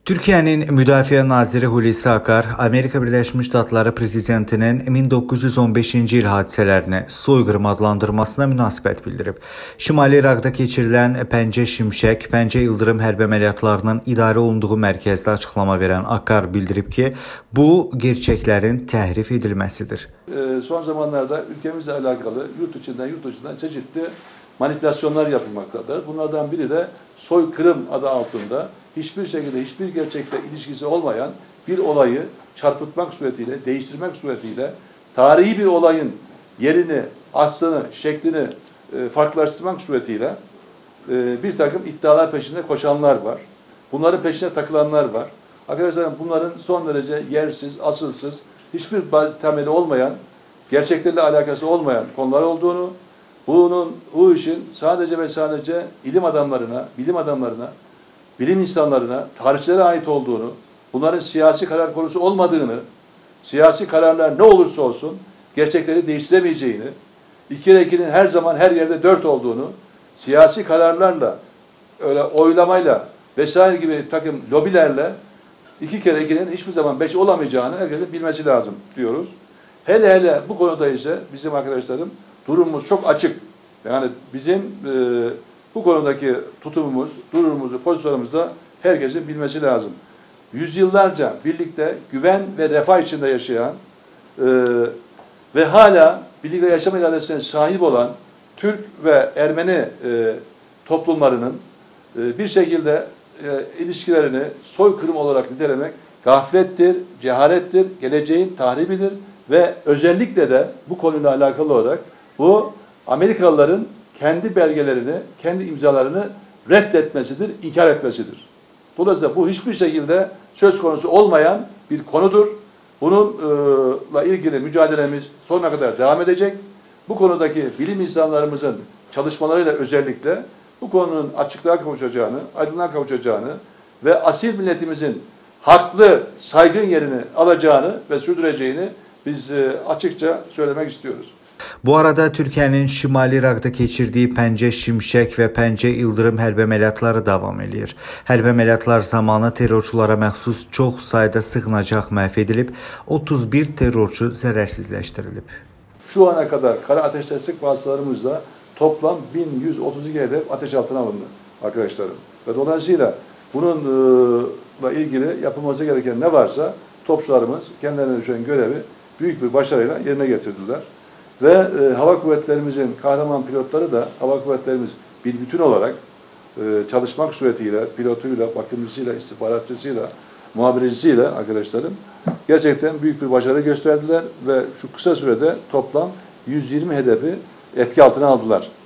Türkiyənin Müdafiə naziri Hulusi Akar, Amerika Birləşmiş Ştatları prezidentinin 1915-ci il hadisələrini soyqırım adlandırmasına münasibət bildirib. Şimali İraqda keçirilən Pəncə Şimşək, Pəncə İldırım hərbi əməliyyatlarının idarə olunduğu mərkəzdə açıqlama verən Akar bildirib ki, bu gerçəklərin təhrif edilməsidir. Son zamanlarda ülkemizle alakalı yurt dışından çeşitli manipülasyonlar yapılmaktadır. Bunlardan biri de soykırım adı altında hiçbir şekilde, hiçbir gerçekle ilişkisi olmayan bir olayı çarpıtmak suretiyle, değiştirmek suretiyle tarihi bir olayın yerini, aslını, şeklini farklılaştırmak suretiyle bir takım iddialar peşinde koşanlar var. Bunların peşine takılanlar var. Arkadaşlar bunların son derece yersiz, asılsız, hiçbir temeli olmayan, gerçeklerle alakası olmayan konular olduğunu, bu işin sadece ve sadece ilim adamlarına, bilim insanlarına, tarihçilere ait olduğunu, bunların siyasi karar konusu olmadığını, siyasi kararlar ne olursa olsun gerçekleri değiştiremeyeceğini, 2 kere 2'nin her zaman her yerde 4 olduğunu, siyasi kararlarla, öyle oylamayla vesaire gibi takım lobilerle 2 kere 2'nin hiçbir zaman 5 olamayacağını herkesin bilmesi lazım diyoruz. Hele bu konuda ise bizim arkadaşlarım durumumuz çok açık. Yani bizim bu konudaki tutumumuz, durumumuzu, pozisyonumuzda herkesin bilmesi lazım. Yüzyıllarca birlikte güven ve refah içinde yaşayan ve hala birlikte yaşama iradesine sahip olan Türk ve Ermeni toplumlarının bir şekilde ilişkilerini soykırım olarak nitelemek gaflettir, cehalettir, geleceğin tahribidir ve özellikle de bu konuyla alakalı olarak bu Amerikalıların kendi belgelerini, kendi imzalarını reddetmesidir, inkar etmesidir. Dolayısıyla bu hiçbir şekilde söz konusu olmayan bir konudur. Bununla ilgili mücadelemiz sonuna kadar devam edecek. Bu konudaki bilim insanlarımızın çalışmalarıyla özellikle bu konunun açıklığa kavuşacağını, aydınlığa kavuşacağını ve asil milletimizin haklı, saygın yerini alacağını ve sürdüreceğini biz açıkça söylemek istiyoruz. Bu arada Türkiyənin Şimali İraqda keçirdiyi Pəncə Şimşək və Pəncə İldırım hərbi əməliyyatları davam edir. Hərbi əməliyyatlar zamanı terrorçulara məxsus çox sayda sığınacaq məhv edilib, 31 terrorçu zərərsizləşdirilib. Şu ana kadar kara ateş destek vasıtalarımızla toplam 1132 hedef ateş altına alındı arkadaşlarım. Ve dolayısıyla bununla ilgili yapılması gereken ne varsa topçularımız kendilerine düşen görevi büyük bir başarıyla yerine getirdiler. Ve hava kuvvetlerimizin kahraman pilotları da hava kuvvetlerimiz bir bütün olarak çalışmak suretiyle, pilotuyla, bakımcısıyla, istihbaratçısıyla, muhabirecisiyle arkadaşlarım gerçekten büyük bir başarı gösterdiler ve şu kısa sürede toplam 120 hedefi etki altına aldılar.